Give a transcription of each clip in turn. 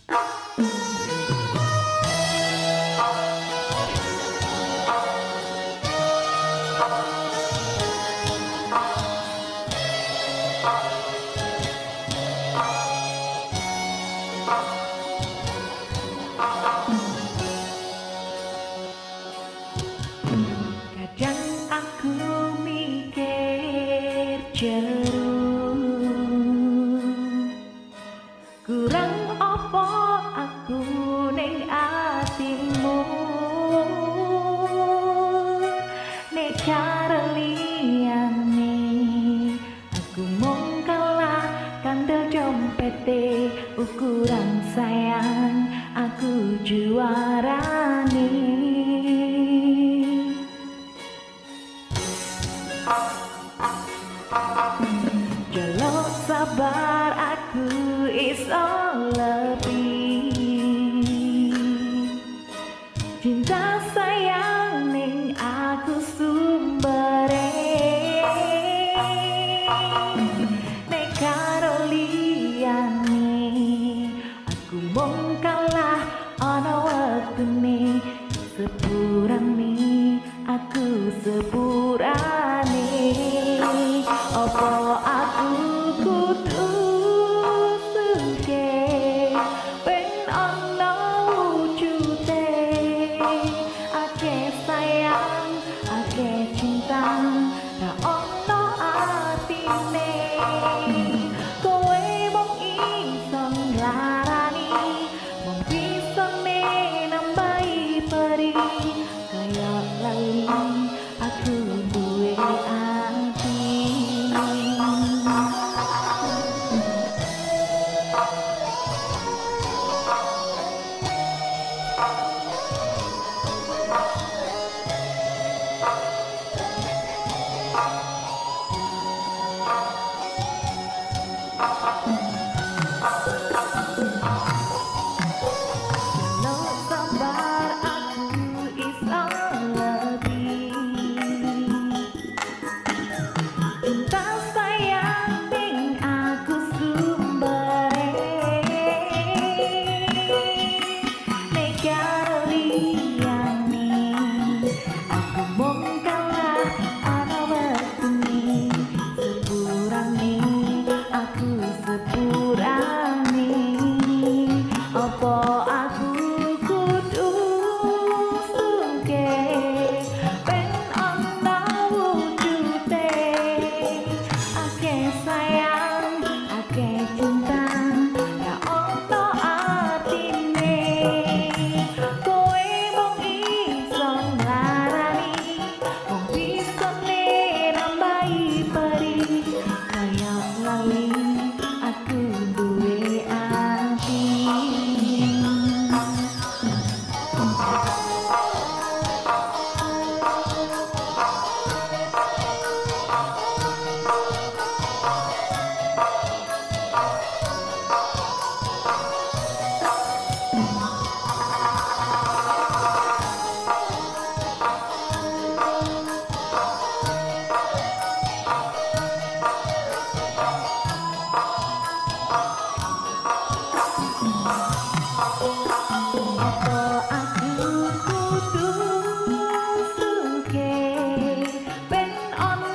Kadang aku mikir jeru, kurang apa aku ning atimu, nek cara liyane aku mung kalah kandel dompete. Ukuran sayang aku juarane. Jaluk sabar aku iso lebih, cinta sayang ning aku sumbere, nek karo liyane aku mung kalah ana wektune. Sepurane aku sepurane, apa aku kudu suge ben ana wujude. Akeh sayang akeh cinta ra ono atine, kowe mung iso nglarani, mung bisa nambahi peri. Kaya lali aku duwe ati.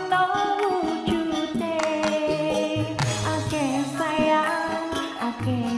Okay.